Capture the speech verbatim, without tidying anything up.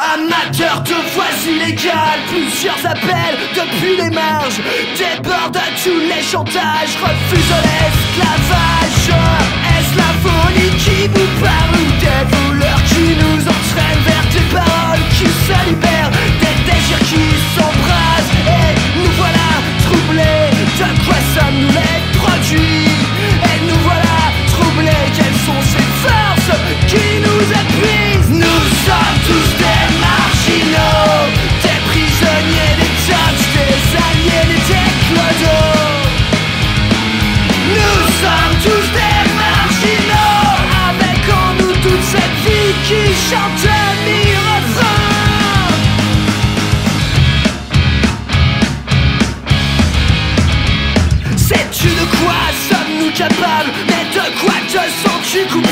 Amateurs de voies illégales, plusieurs appels depuis les marges, débordent à tous les chantages, refusent l'esclavage. Est-ce la folie qui vous parle ou des voleurs qui nous entraînent vers des paroles qui se libèrent, des désirs qui s'embrasent? Et nous voilà troublés, de quoi sommes-nous les produits? Et nous voilà troublés, quelles sont ces forces qui nous épuisent? Nous sommes tous des marginaux, des prisonniers, des touches, des aliénés, des clodos. Nous sommes tous des marginaux, avec en nous toute cette vie qui chante mi-refrain. Sais-tu de quoi sommes-nous capables? Mais de quoi te sens-tu coupable?